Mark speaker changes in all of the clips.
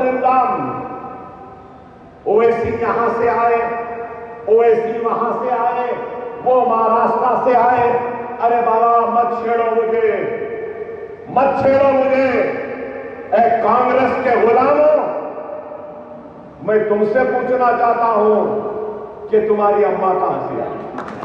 Speaker 1: इल्जाम। ओवैसी यहां से आए, ओवैसी वहां से आए, वो महाराष्ट्र से आए। अरे बाबा मत छेड़ो मुझे, मत छेड़ो मुझे। कांग्रेस के गुलामों, मैं तुमसे पूछना चाहता हूं कि तुम्हारी अम्मा कहां से आई?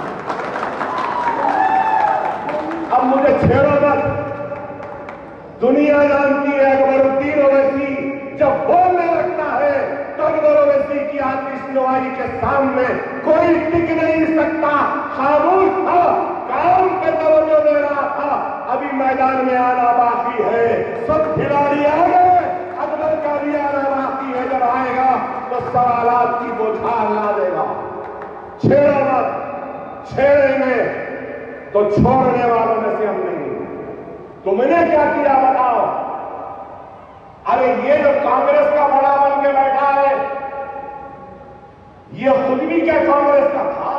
Speaker 1: अब मुझे छेड़ो मत। दुनिया जानती है अकबरुद्दीन ओवैसी जब बोलने लगता है तो अकबर ओवैसी की आतिशनुमाई के सामने कोई टिक नहीं सकता। खामोश था, काम पे तवज्जो दे रहा था। अभी मैदान में आना बाकी है, सब खिलाड़ी आ गए, अकबर का भी आना बाकी है। जब आएगा तो सवालात की बौछार ला देगा। छेड़ो मत, छेड़ेंगे तो छोड़ने वालों में से हम नहीं। तुमने क्या किया बताओ? अरे ये जो कांग्रेस का बड़ा बन के बैठा है, ये खुद भी क्या कांग्रेस का था?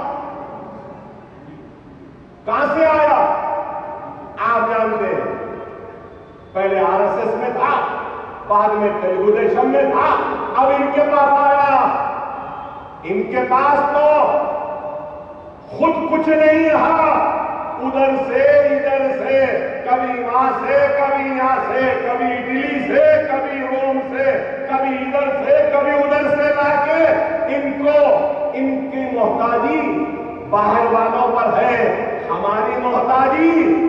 Speaker 1: कहां से आया? आप जानते हैं, पहले आरएसएस में था, बाद में तेलुगु देशम में था, अब इनके पास आया। इनके पास तो खुद कुछ नहीं रहा, उधर से इधर से, कभी वहां से, कभी यहां से, कभी दिल्ली से, कभी रोम से, कभी इधर से, कभी उधर से लाके इनको, इनकी मोहताजी बाहर वालों पर है। हमारी मोहताजी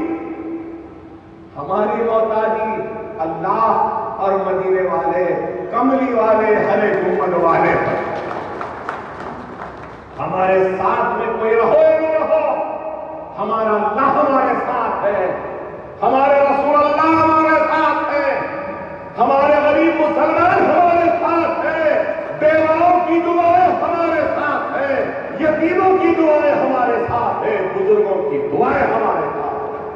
Speaker 1: अल्लाह और मदीने वाले, कमली वाले, हरे गुम्बद वाले पर। हमारे साथ में कोई रहो या न रहो, हमारा अल्लाह हमारे साथ है, हमारे रसूल अल्लाह हमारे साथ है, हमारे गरीब मुसलमान हमारे साथ है, बेवाओं की दुआएं हमारे साथ है, यतीमों की दुआएं हमारे साथ है, बुजुर्गों की दुआएं हमारे साथ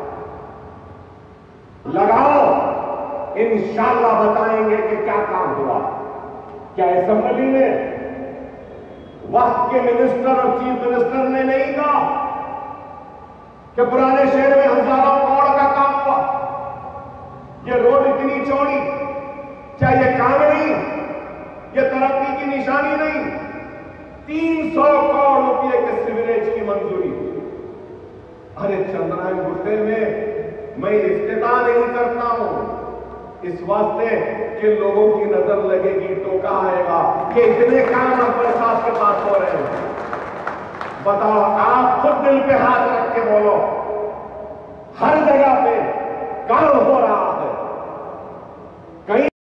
Speaker 1: है। लगाओ, इंशाअल्लाह बताएंगे कि क्या काम हुआ। क्या असेंबली में वक्त के मिनिस्टर और चीफ मिनिस्टर ने नहीं कहा कि पुराने शहर में हजारों करोड़ का काम हुआ, ये रोड इतनी चौड़ी, क्या ये काम नहीं, ये तरक्की की निशानी नहीं? 300 करोड़ रुपए के सिवरेज की मंजूरी। अरे चंद्रायन गुट्टे में मैं इफ्तिताह नहीं करता हूं इस वास्ते कि लोगों की नजर लगेगी, टोका आएगा कि इतने काम अकबर साहब के पास हो रहे हैं। बताओ, आप खुद दिल पे हाथ रख के बोलो, हर जगह पे काम हो रहा है। कहीं